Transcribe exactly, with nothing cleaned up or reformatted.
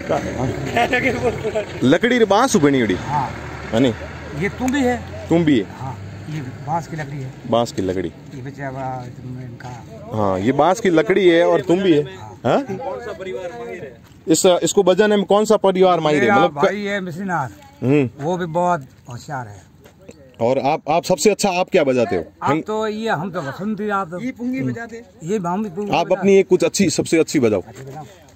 लकड़ी बांस बनी उड़ी हाँ है ये तुम्बी है तुम्बी है हाँ ये बांस की लकड़ी है बांस की लकड़ी ये बेचारा इनका हाँ ये बांस की लकड़ी है और तुम्बी है हाँ कौन सा परिवार माहिर है इस इसको बजाने में कौन सा परिवार माहिर है मतलब भाई है मिश्रीनाथ वो भी बहुत होशियार है और आप आप सबसे अच्छा आप क्या बजाते हो आप तो ये हम तो बसंती आप ये पुंगी बजाते ये हम भी आप अपनी एक कुछ अच्छी सबसे अच्छी बजाओ